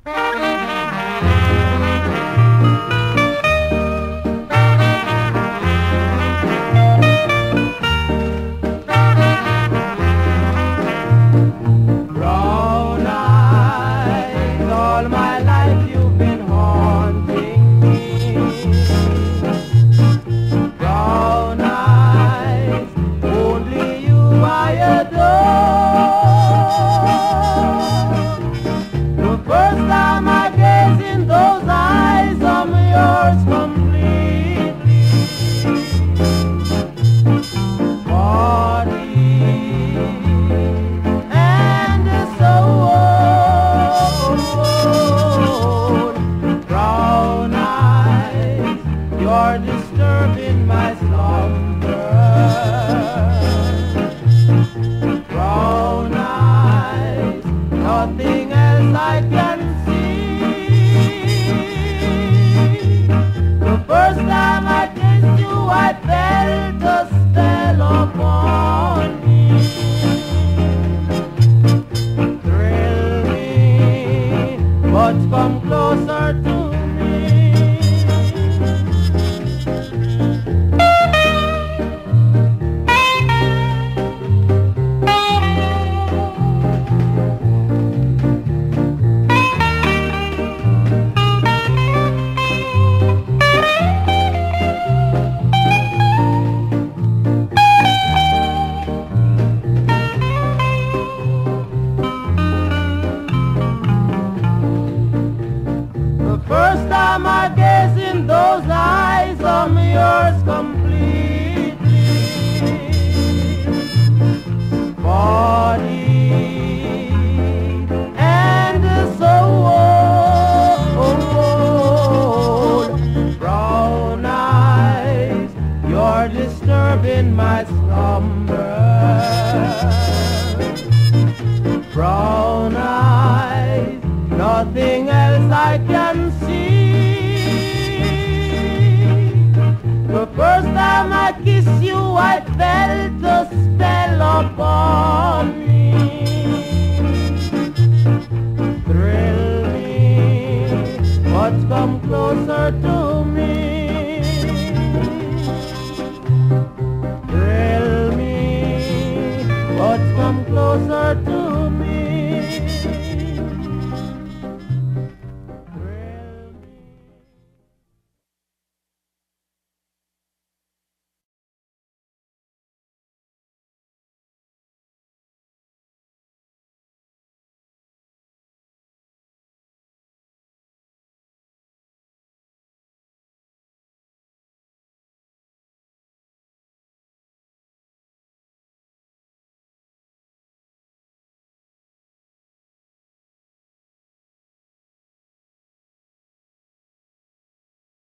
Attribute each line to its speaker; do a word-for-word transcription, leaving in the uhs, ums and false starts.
Speaker 1: Brown eyes, all my life you've been haunting me. Brown eyes, only you I adore. The first time I gaze in those eyes, I'm yours completely. Body and soul, brown eyes, you're disturbing my slumber. Brown eyes, nothing else I can see. The first time I kissed you, I felt a spell upon me. Thrill me, but come closer to me. First time I gaze in those eyes, I'm yours completely. Body and soul, brown eyes, you're disturbing my slumber. Brown eyes, nothing else I can see. The first time I kissed you, I felt a spell upon me. Thrill me, but come closer to me.